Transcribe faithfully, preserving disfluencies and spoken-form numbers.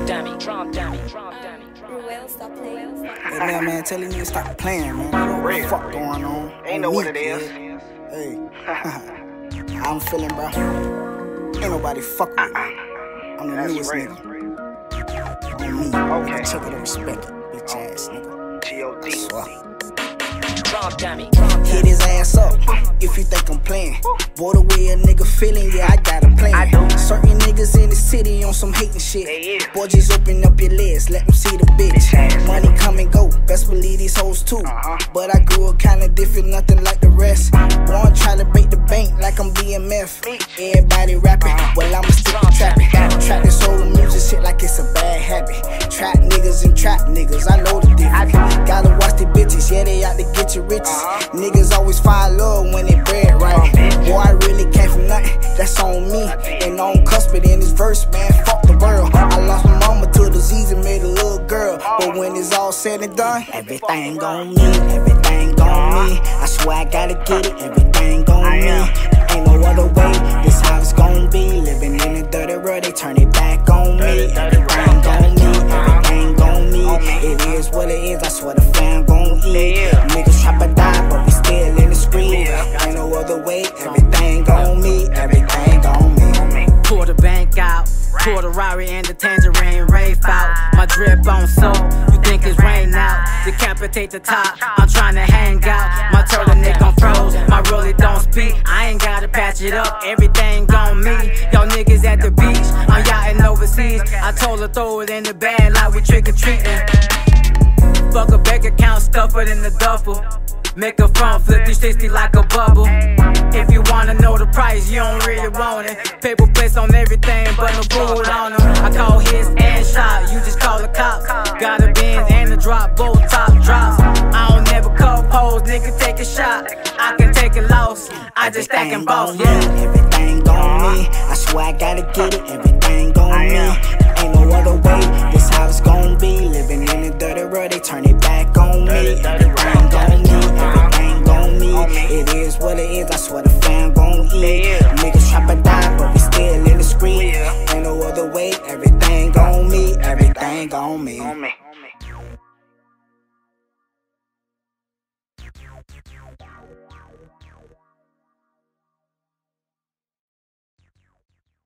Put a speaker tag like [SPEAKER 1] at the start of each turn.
[SPEAKER 1] Drum dummy, drum dummy, drum dummy.
[SPEAKER 2] Ruel, stop playing.
[SPEAKER 3] Hey, man, man, tell you to stop playing, man. I don't know what the fuck going on.
[SPEAKER 4] Ain't know what it is.
[SPEAKER 3] Hey, I'm feeling, bro. Ain't nobody fuck with me. I'm the
[SPEAKER 4] That's
[SPEAKER 3] newest
[SPEAKER 4] real.
[SPEAKER 3] nigga. On me,
[SPEAKER 4] Okay.
[SPEAKER 3] check it and respect it, bitch ass nigga.
[SPEAKER 4] G O D.
[SPEAKER 3] Swear.
[SPEAKER 1] Drum dummy, drum dummy.
[SPEAKER 3] Hit his ass up if you think I'm playing. Boy, the way a nigga feeling, yeah, I got a plan.
[SPEAKER 4] I do.
[SPEAKER 3] Certain niggas in the city on some hating shit.
[SPEAKER 4] They is.
[SPEAKER 3] Boy, just open up your legs, let them see the bitch.
[SPEAKER 4] Bitch ass.
[SPEAKER 3] Money come and go, best believe these hoes too.
[SPEAKER 4] Uh-huh.
[SPEAKER 3] But I grew up kinda different, nothing like the rest. Boy, I'm trying to break the bank like I'm B M F. Everybody rapping,
[SPEAKER 4] Uh-huh.
[SPEAKER 3] well, I'ma stick to trapping. Trap this whole music shit like it's a bad habit. Trap niggas and trap niggas, I know the difference. Gotta watch the bitches, yeah, they out to get your riches.
[SPEAKER 4] Uh-huh.
[SPEAKER 3] Niggas always find love when they bread right. Boy, I really came from nothing, that's on me. And on cuspid in this verse, man, fuck the world. I lost my mama to disease and made a little girl. But when it's all said and done, everything gon' me, everything gon' me. I swear I gotta get it, everything gon' me. Ain't no other way, this how it's gon' be. Living in the dirty world, they turn it back on me. Everything gon' me, everything gon' me. It is what it is, I swear the fam gon' eat. Niggas try to die, but we still in the street. Ain't no other way, everything gon' me, everything gon' me.
[SPEAKER 5] Pour the bank out, pour the Rari and the tangerine rave out. My drip on soap, you think it's rain out. Decapitate the top, I'm trying to hang out. My turtleneck on froze, my rollie don't speak. I ain't gotta patch it up, everything gon' me. Y'all niggas at the beach, I'm yachting overseas. I told her throw it in the bag like we trick-or-treating. Fuck a bank account, stuff it in the duffel. Make a front flip three sixty like a bubble. If you wanna know the price, you don't really want it. Paper plates on everything, but no food on them. I call hits and shot, you just call the cops. Got a Benz and a drop, both top drops. I don't never cut hoes, nigga take a shot. I can take a loss, I just stack and boss, yeah.
[SPEAKER 3] Everything gon' me, I swear I gotta get it, everything gon' me. Ain't no other way, this how it's gon' be. Living in the dirty world, they turn it back on me. Everything gon' me, everything gon' me. It is what it is, I swear the fam gon' eat. Niggas try to die, but we still in the street. Ain't no other way, everything gon' me, everything gon' me.